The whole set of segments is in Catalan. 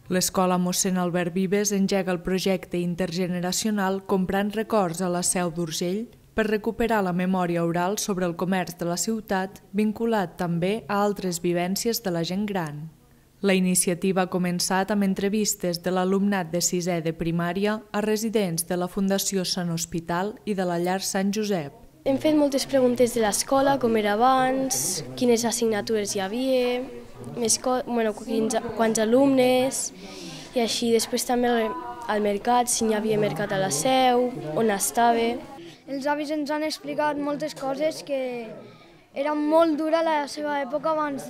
L'escola mossèn Albert Vives engega el projecte intergeneracional Comprant records a la Seu d'Urgell per recuperar la memòria oral sobre el comerç de la ciutat, vinculat també a altres vivències de la gent gran. La iniciativa ha començat amb entrevistes de l'alumnat de sisè de primària a residents de la Fundació Sant Hospital i de la Llar Sant Josep. Hem fet moltes preguntes de l'escola, com era abans, quines assignatures hi havia, quants alumnes, i així després també al mercat, si hi havia mercat a la Seu, on estava. Els avis ens han explicat moltes coses que era molt dura la seva època abans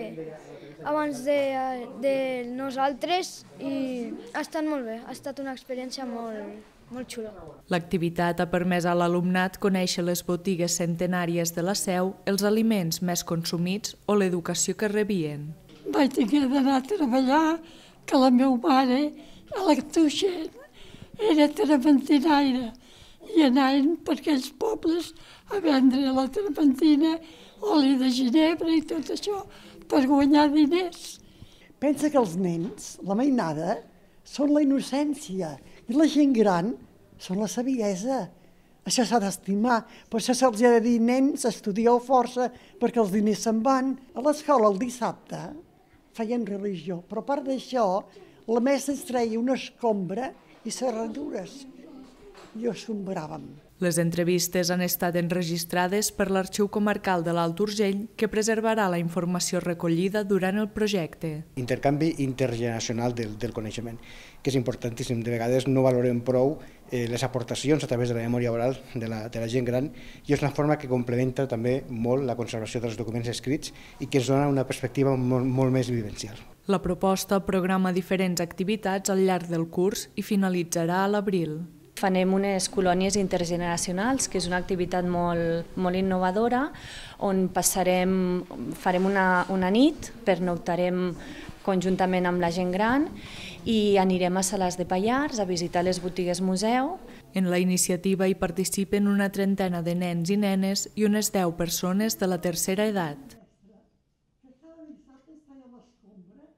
de nosaltres i ha estat molt bé, ha estat una experiència molt xula. L'activitat ha permès a l'alumnat conèixer les botigues centenàries de la Seu, els aliments més consumits o l'educació que rebien. Vaig haver d'anar a treballar, que la meva mare, a la Tuixent, era trementinaire i anaven per aquells pobles a vendre la trementina, oli de ginebra i tot això per guanyar diners. Pensa que els nens, la mainada, són la innocència i la gent gran són la saviesa. Això s'ha d'estimar, per això se'ls ha de dir, nens, estudieu força perquè els diners se'n van. A l'escola el dissabte feien religió, però a part d'això la mestra ens treia una escombra i serradures i ho escombràvem. Les entrevistes han estat enregistrades per l'Arxiu Comarcal de l'Alt Urgell, que preservarà la informació recollida durant el projecte. Intercanvi intergeneracional del coneixement, que és importantíssim. De vegades no valorem prou les aportacions a través de la memòria oral de la gent gran i és una forma que complementa també molt la conservació dels documents escrits i que ens dona una perspectiva molt més vivencial. La proposta programa diferents activitats al llarg del curs i finalitzarà a l'abril. Farem unes colònies intergeneracionals, que és una activitat molt innovadora, on farem una nit, pernoctarem conjuntament amb la gent gran i anirem a Salàs de Pallars a visitar les botigues museu. En la iniciativa hi participen una trentena de nens i nenes i unes 10 persones de la tercera edat.